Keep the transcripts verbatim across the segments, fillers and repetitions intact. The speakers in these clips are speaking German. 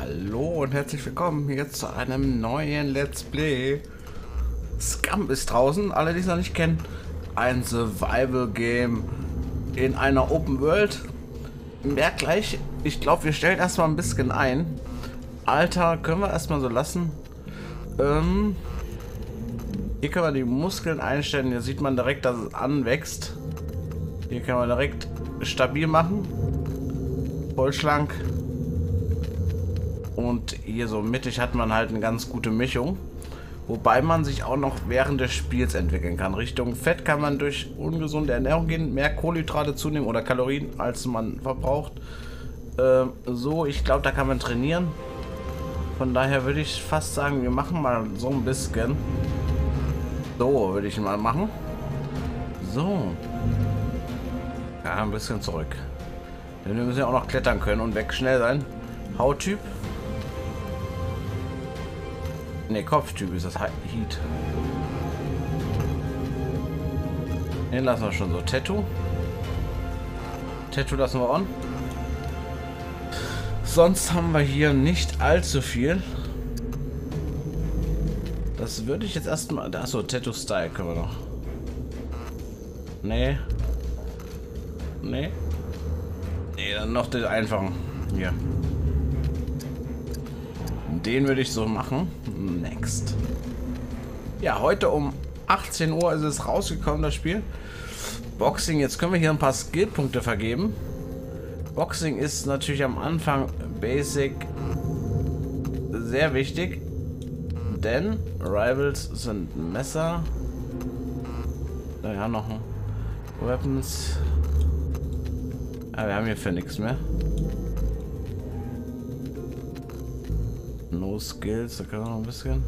Hallo und herzlich willkommen hier zu einem neuen Let's Play. Scum ist draußen, alle die es noch nicht kennen. Ein Survival Game in einer Open World. Merkt gleich, ich glaube wir stellen erstmal ein bisschen ein. Alter, können wir erstmal so lassen. Ähm, hier können wir die Muskeln einstellen, hier sieht man direkt, dass es anwächst. Hier kann man direkt stabil machen. Voll schlank. Und hier so mittig hat man halt eine ganz gute Mischung. Wobei man sich auch noch während des Spiels entwickeln kann. Richtung Fett kann man durch ungesunde Ernährung gehen, mehr Kohlenhydrate zunehmen oder Kalorien, als man verbraucht. Äh, so, ich glaube, da kann man trainieren. Von daher würde ich fast sagen, wir machen mal so ein bisschen. So würde ich mal machen. So. Ja, ein bisschen zurück. Denn wir müssen ja auch noch klettern können und weg schnell sein. Hauttyp. Ne, Kopftyp ist das Heat. Den lassen wir schon so. Tattoo. Tattoo lassen wir on. Sonst haben wir hier nicht allzu viel. Das würde ich jetzt erstmal. Achso, Tattoo Style können wir noch. Nee. Nee. Nee, dann noch den einfachen. Hier. Den würde ich so machen. Next. Ja, heute um achtzehn Uhr ist es rausgekommen, das Spiel. Boxing, jetzt können wir hier ein paar Skillpunkte vergeben. Boxing ist natürlich am Anfang Basic sehr wichtig, denn Rivals sind Messer. Naja, noch ein Weapons. Aber wir haben hier für nichts mehr. No Skills, da können wir noch ein bisschen.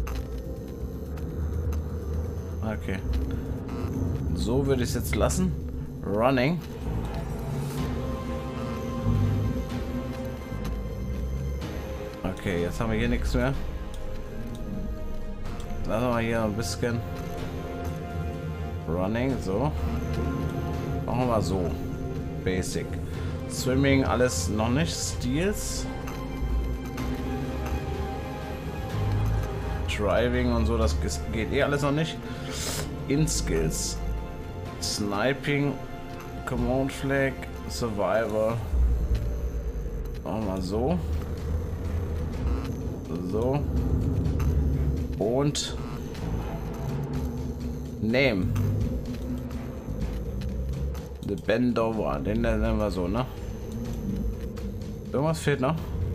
Okay. So würde ich es jetzt lassen. Running. Okay, jetzt haben wir hier nichts mehr. Lassen wir hier ein bisschen. Running, so. Machen wir mal so. Basic. Swimming, alles noch nicht. Steals. Driving und so, das geht eh alles noch nicht. In Skills. Sniping. Command Flag. Survivor. Machen wir mal so. So. Und Name. The Bend Over. Den nennen wir so, ne? Irgendwas fehlt noch.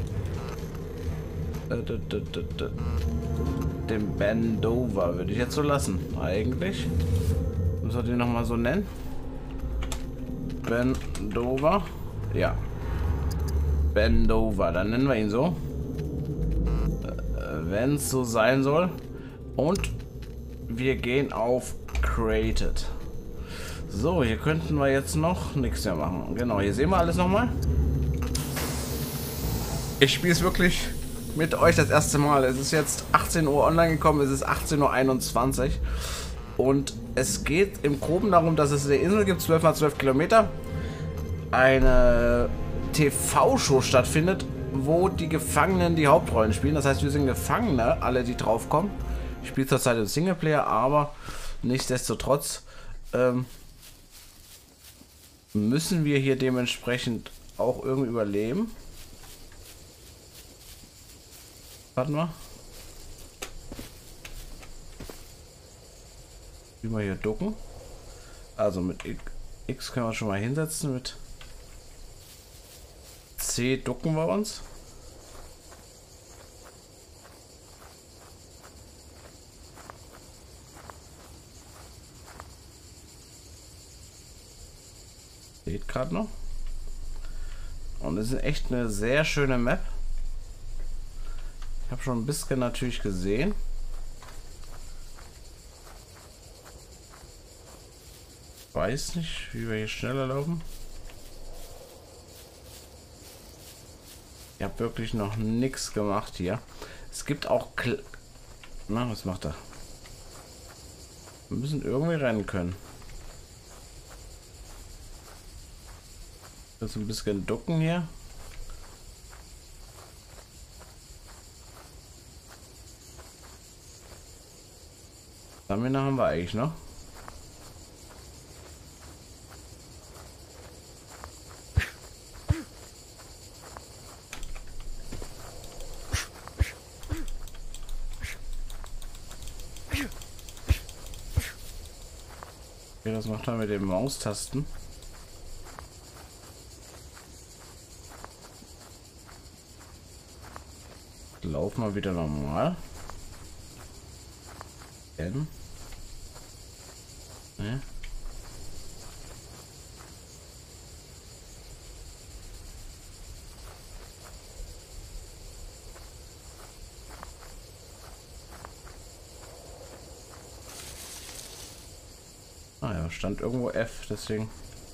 Den Bendover würde ich jetzt so lassen. Eigentlich. Müssen wir den noch mal so nennen. Bendover. Ja. Bendover. Dann nennen wir ihn so. Wenn es so sein soll. Und wir gehen auf Created. So, hier könnten wir jetzt noch nichts mehr machen. Genau, hier sehen wir alles noch mal. Ich spiele es wirklich mit euch das erste Mal. Es ist jetzt achtzehn Uhr online gekommen, es ist achtzehn Uhr einundzwanzig und es geht im Groben darum, dass es eine Insel gibt, zwölf mal zwölf Kilometer, eine T V-Show stattfindet, wo die Gefangenen die Hauptrollen spielen. Das heißt, wir sind Gefangene, alle die drauf kommen. Ich spiele zurzeit im Singleplayer, aber nichtsdestotrotz ähm, müssen wir hier dementsprechend auch irgendwie überleben. Warten wir. Wie wir hier ducken. Also mit X können wir schon mal hinsetzen. Mit C ducken wir uns. Seht gerade noch. Und es ist echt eine sehr schöne Map. Ich habe schon ein bisschen natürlich gesehen. Weiß nicht, wie wir hier schneller laufen. Ich habe wirklich noch nichts gemacht hier. Es gibt auch... Kl Na, was macht er? Wir müssen irgendwie rennen können. Das ist ein bisschen ducken hier. Stamina haben wir eigentlich noch. Okay, das macht er mit den Maustasten. Lauf mal wieder normal. N. Ne? Ah ja, stand irgendwo F, deswegen.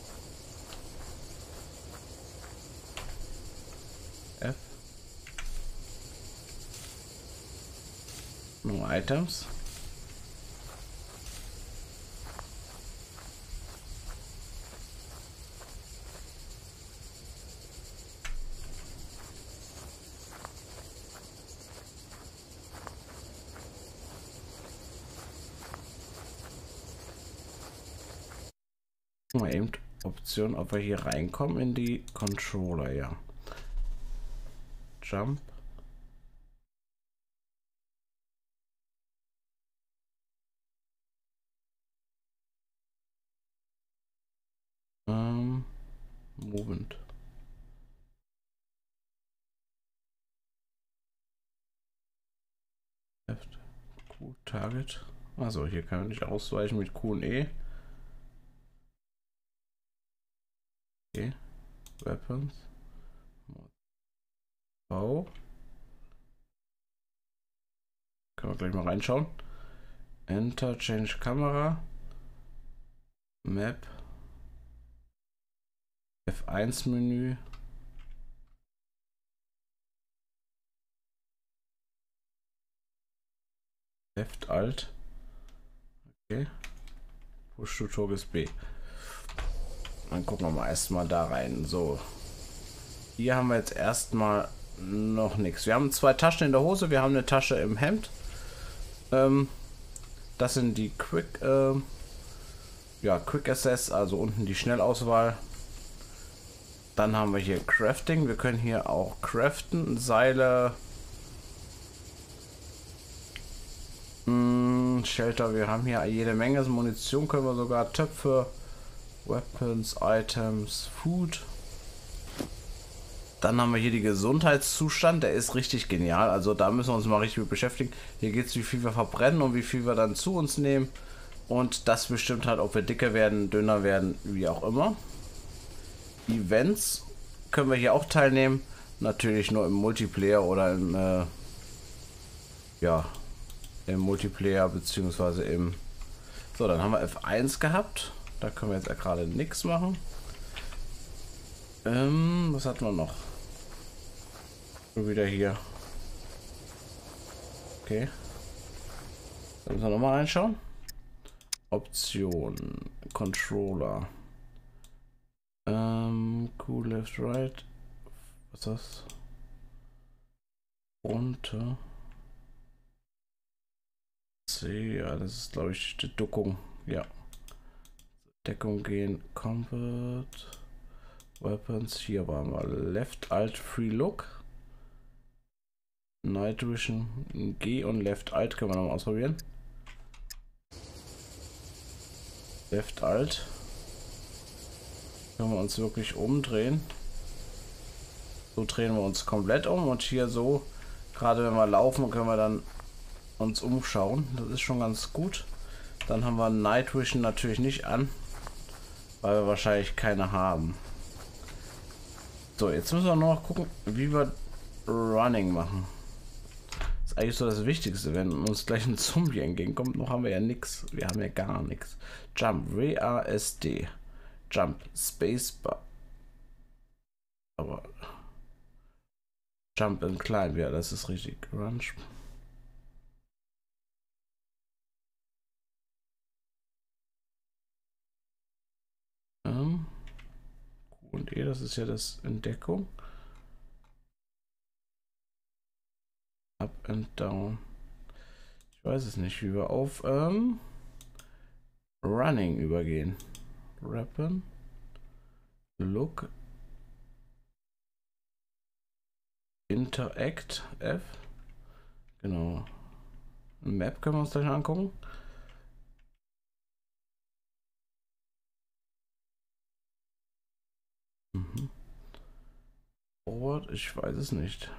F. No Items. Mal eben Option, ob wir hier reinkommen in die Controller, ja. Jump. Ähm, Movement. Left. Q, Target. Also hier kann man nicht ausweichen mit Q und E. Okay. Weapons. V. Können wir gleich mal reinschauen. Enter, Change Kamera. Map. F eins Menü. Left Alt. Okay. Push to Talk ist B. Dann gucken wir mal erstmal da rein. So. Hier haben wir jetzt erstmal noch nichts. Wir haben zwei Taschen in der Hose, wir haben eine Tasche im Hemd. Ähm, das sind die Quick, äh, ja, Quick Access, also unten die Schnellauswahl. Dann haben wir hier Crafting. Wir können hier auch craften, Seile, mh, Shelter. Wir haben hier jede Menge Munition, können wir sogar Töpfe, Weapons, Items, Food. Dann haben wir hier die Gesundheitszustand, der ist richtig genial, also da müssen wir uns mal richtig mit beschäftigen. Hier geht es, wie viel wir verbrennen und wie viel wir dann zu uns nehmen. Und das bestimmt halt, ob wir dicker werden, dünner werden, wie auch immer. Events können wir hier auch teilnehmen, natürlich nur im Multiplayer oder im, äh, ja, im Multiplayer beziehungsweise im... So, dann haben wir F eins gehabt, da können wir jetzt ja gerade nichts machen. Ähm, was hatten wir noch? Wieder hier. Okay. Dann müssen wir noch mal reinschauen. Option. Controller. Ähm, Q, Left, Right. Was ist das? Runter. C, ja, das ist glaube ich die Deckung. Ja. Deckung gehen. Combat. Weapons. Hier waren wir. Left, Alt, Free Look. Night Vision, G und Left Alt können wir noch mal ausprobieren. Left Alt. Können wir uns wirklich umdrehen. So drehen wir uns komplett um und hier so, gerade wenn wir laufen, können wir dann uns umschauen. Das ist schon ganz gut. Dann haben wir Night Vision natürlich nicht an, weil wir wahrscheinlich keine haben. So, jetzt müssen wir noch gucken, wie wir Running machen. Das ist eigentlich so das Wichtigste, wenn uns gleich ein Zombie entgegenkommt, noch haben wir ja nichts. Wir haben ja gar nichts. Jump, W A S D. Jump, Spacebar. Aber Jump in klein, ja, das ist richtig. Run. Ähm, Q und E, das ist ja das Entdeckung. Up and down. Ich weiß es nicht, wie wir auf ähm, Running übergehen. Rappen. Look. Interact. F. Genau. Map können wir uns gleich angucken. Mhm. Forward, ich weiß es nicht.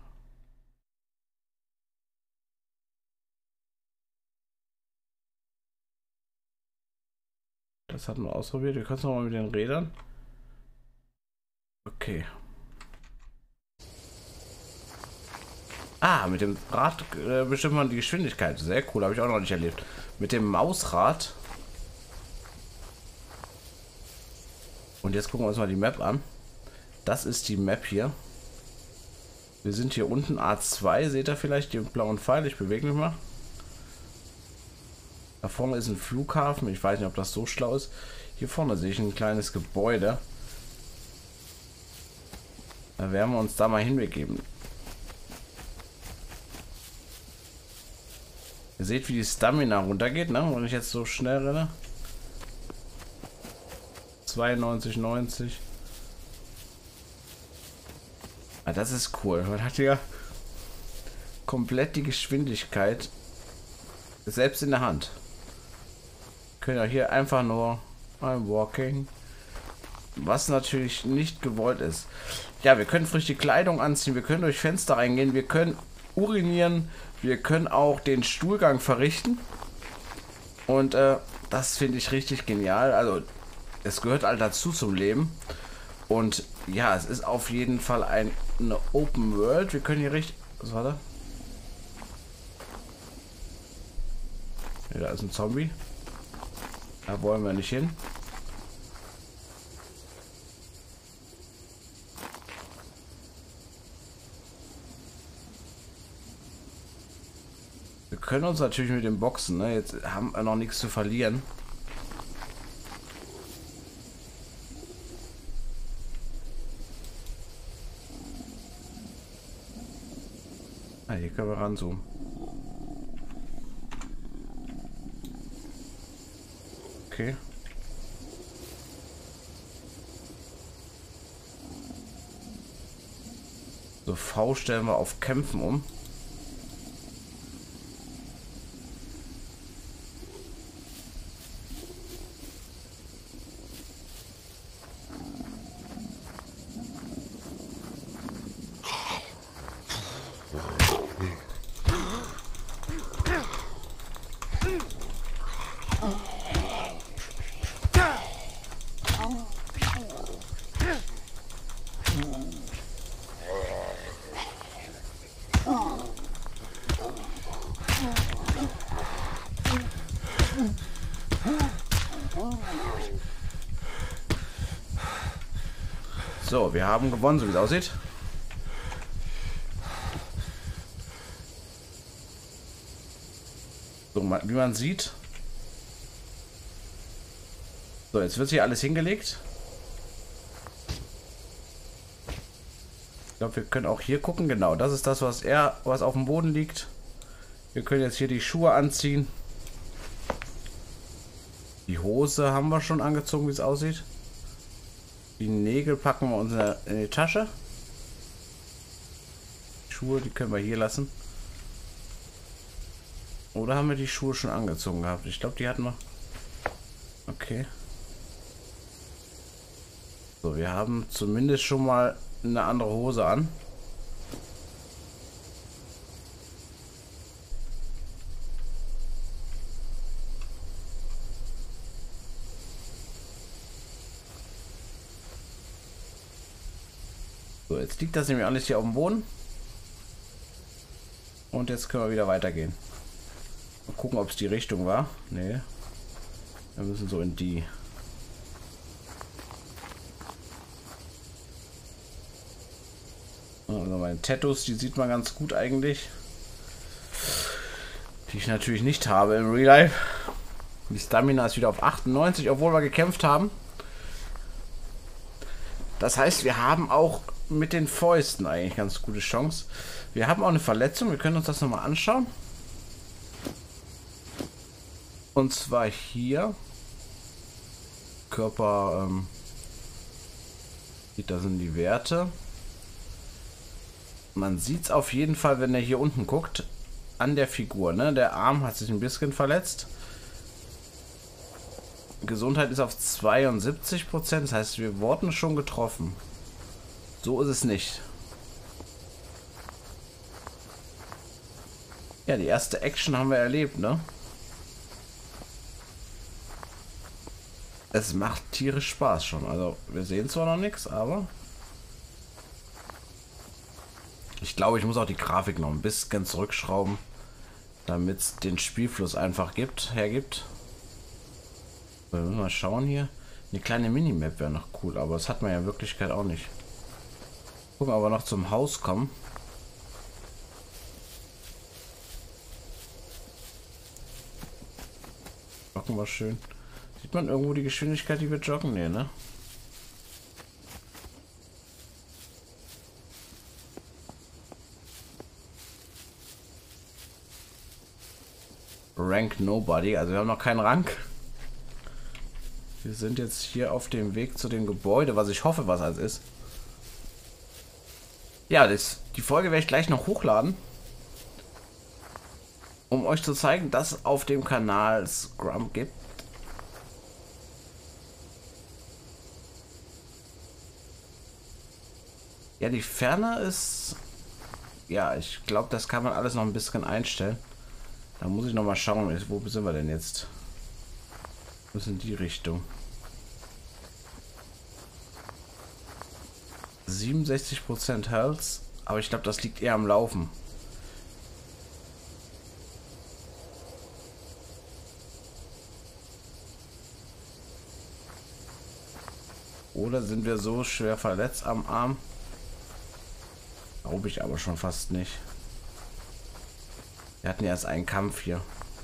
Das hatten wir ausprobiert. Wir können es nochmal mit den Rädern. Okay. Ah, mit dem Rad äh, bestimmt man die Geschwindigkeit. Sehr cool, habe ich auch noch nicht erlebt. Mit dem Mausrad. Und jetzt gucken wir uns mal die Map an. Das ist die Map hier. Wir sind hier unten A zwei. Seht ihr vielleicht den blauen Pfeil? Ich bewege mich mal. Da vorne ist ein Flughafen. Ich weiß nicht, ob das so schlau ist. Hier vorne sehe ich ein kleines Gebäude. Da werden wir uns da mal hinbegeben. Ihr seht, wie die Stamina runtergeht, ne? Wenn ich jetzt so schnell renne. zweiundneunzig, neunzig. Ah, das ist cool. Man hat ja komplett die Geschwindigkeit selbst in der Hand. Wir können ja hier einfach nur I'm walking. Was natürlich nicht gewollt ist. Ja, wir können frische Kleidung anziehen. Wir können durch Fenster reingehen. Wir können urinieren. Wir können auch den Stuhlgang verrichten. Und äh, das finde ich richtig genial. Also es gehört halt dazu zum Leben. Und ja, es ist auf jeden Fall ein, eine Open World. Wir können hier richtig... Was war da? Ja, da ist ein Zombie. Da wollen wir nicht hin. Wir können uns natürlich mit dem Boxen, ne? Jetzt haben wir noch nichts zu verlieren. Ah, hier können wir ranzoomen. Okay. So, V stellen wir auf Kämpfen um. So, wir haben gewonnen, so wie es aussieht. So, wie man sieht. So, jetzt wird hier alles hingelegt. Ich glaube, wir können auch hier gucken. Genau, das ist das, was er, was auf dem Boden liegt. Wir können jetzt hier die Schuhe anziehen. Die Hose haben wir schon angezogen, wie es aussieht. Die Nägel packen wir uns in die Tasche. Die Schuhe, die können wir hier lassen. Oder haben wir die Schuhe schon angezogen gehabt? Ich glaube, die hatten wir. Okay. So, wir haben zumindest schon mal eine andere Hose an. So, jetzt liegt das nämlich alles hier auf dem Boden. Und jetzt können wir wieder weitergehen. Mal gucken, ob es die Richtung war. Nee. Wir müssen so in die. Also meine Tattoos, die sieht man ganz gut eigentlich. Die ich natürlich nicht habe im Real Life. Die Stamina ist wieder auf achtundneunzig, obwohl wir gekämpft haben. Das heißt, wir haben auch mit den Fäusten eigentlich ganz gute Chance. Wir haben auch eine Verletzung. Wir können uns das nochmal anschauen. Und zwar hier. Körper, ähm, da sind die Werte. Man sieht es auf jeden Fall, wenn er hier unten guckt, an der Figur. Ne? Der Arm hat sich ein bisschen verletzt. Gesundheit ist auf zweiundsiebzig Prozent. Das heißt, wir wurden schon getroffen. So ist es nicht. Ja, die erste Action haben wir erlebt, ne? Es macht tierisch Spaß schon. Also, wir sehen zwar noch nichts, aber... Ich glaube, ich muss auch die Grafik noch ein bisschen zurückschrauben, damit es den Spielfluss einfach gibt, hergibt. Wir müssen mal schauen hier. Eine kleine Minimap wäre noch cool, aber das hat man ja in Wirklichkeit auch nicht. Gucken, aber noch zum Haus kommen. Joggen war schön. Sieht man irgendwo die Geschwindigkeit, die wir joggen? Nee, ne? Rank Nobody, also wir haben noch keinen Rang. Wir sind jetzt hier auf dem Weg zu dem Gebäude, was ich hoffe, was es ist. Ja, das, die Folge werde ich gleich noch hochladen, um euch zu zeigen, dass es auf dem Kanal Scrum gibt. Ja, die Ferne ist... Ja, ich glaube, das kann man alles noch ein bisschen einstellen. Da muss ich noch mal schauen, wo sind wir denn jetzt? Wo ist in die Richtung? siebenundsechzig Prozent Health, aber ich glaube, das liegt eher am Laufen. Oder sind wir so schwer verletzt am Arm? Glaube ich aber schon fast nicht. Wir hatten erst einen Kampf hier.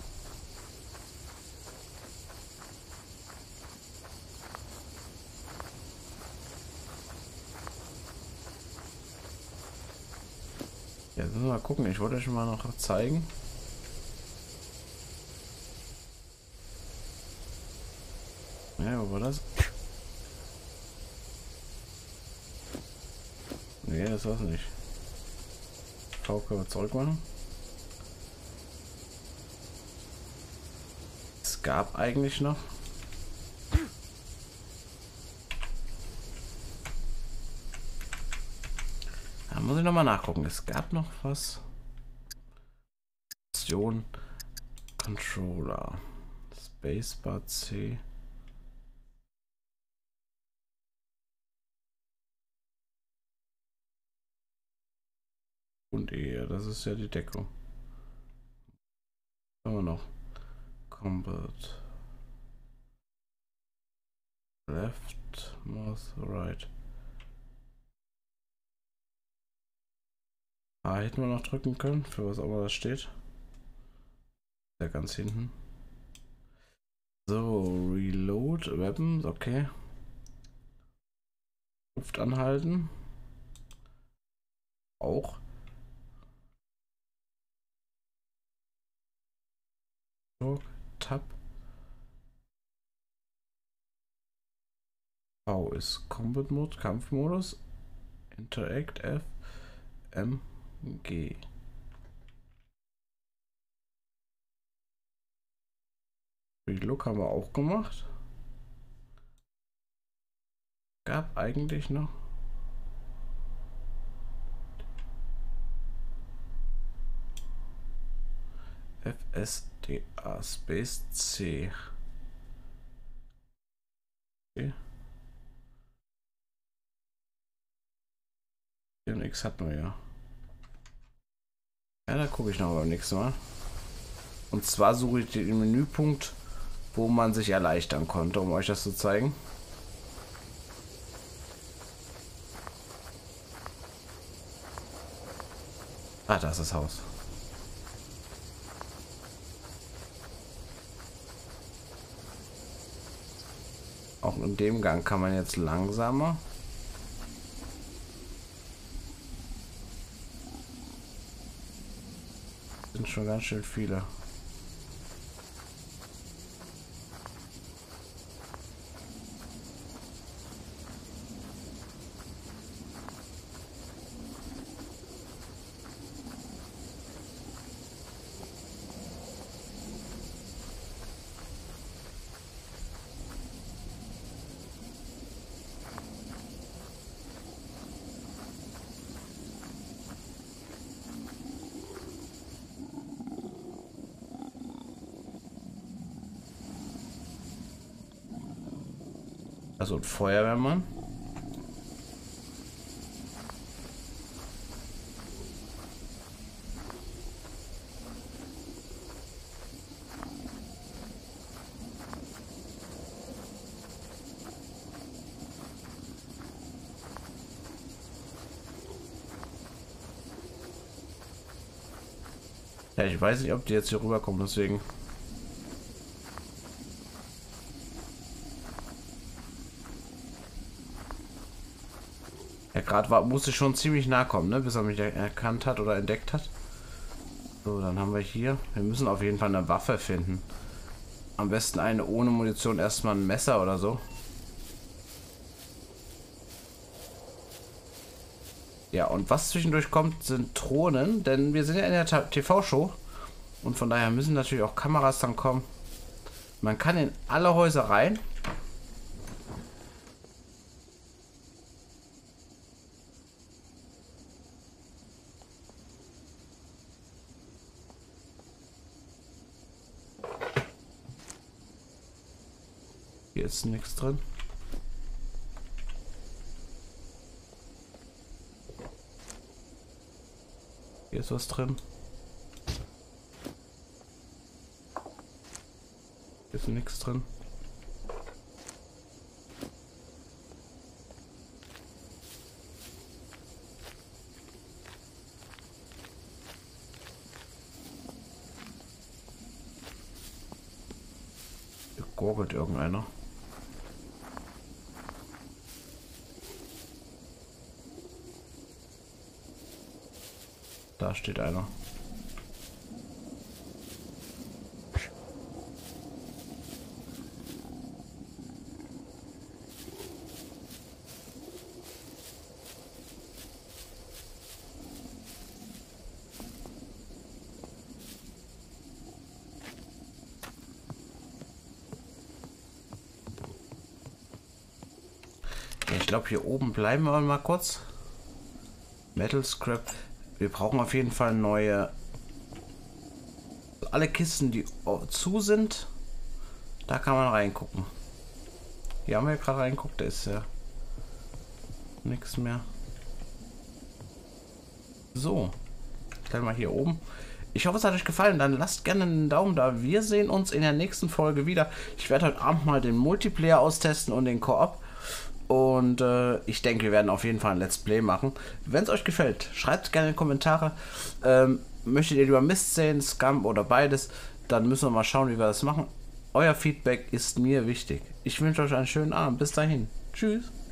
Jetzt müssen wir mal gucken. Ich wollte euch mal noch zeigen. Ja, wo war das? Nee, das war's nicht. V können wir zurück machen. Es gab eigentlich noch. Da muss ich noch mal nachgucken. Es gab noch was. Option Controller. Spacebar C. Und E, das ist ja die Deckung. Haben wir noch Combat Left, Mouse, Right. A hätten wir noch drücken können, für was auch immer das steht. Ja, ganz hinten. So, Reload, Weapons, okay. Luft anhalten. Auch. Tab. V ist Combat Mode, Kampfmodus. Interact F. M. G. Relook haben wir auch gemacht. Gab eigentlich noch. F S D A Space C. Okay. Den X hatten wir ja. Ja, da gucke ich noch beim nächsten Mal. Und zwar suche ich den Menüpunkt, wo man sich erleichtern konnte, um euch das zu zeigen. Ah, das ist das Haus. Auch in dem Gang kann man jetzt langsamer. Sind schon ganz schön viele. Also ein Feuerwehrmann. Ja, ich weiß nicht, ob die jetzt hier rüberkommen, deswegen. Ja, gerade war, musste schon ziemlich nah kommen, ne, bis er mich erkannt hat oder entdeckt hat. So, dann haben wir hier. Wir müssen auf jeden Fall eine Waffe finden. Am besten eine ohne Munition, erstmal ein Messer oder so. Ja, und was zwischendurch kommt, sind Drohnen, denn wir sind ja in der T V-Show und von daher müssen natürlich auch Kameras dann kommen. Man kann in alle Häuser rein. Hier ist nichts drin. Hier ist was drin. Hier ist nichts drin. Hier gurgelt irgendeiner. Da steht einer. Ich glaube, hier oben bleiben wir mal kurz. Metal Scrap. Wir brauchen auf jeden Fall neue... Alle Kisten, die zu sind, da kann man reingucken. Hier haben wir gerade reinguckt, da ist ja nichts mehr. So, stellen wir hier oben. Ich hoffe, es hat euch gefallen. Dann lasst gerne einen Daumen da. Wir sehen uns in der nächsten Folge wieder. Ich werde heute Abend mal den Multiplayer austesten und den Koop. Und äh, ich denke, wir werden auf jeden Fall ein Let's Play machen. Wenn es euch gefällt, schreibt gerne in die Kommentare. Ähm, möchtet ihr lieber Mist sehen, Scum oder beides? Dann müssen wir mal schauen, wie wir das machen. Euer Feedback ist mir wichtig. Ich wünsche euch einen schönen Abend. Bis dahin. Tschüss.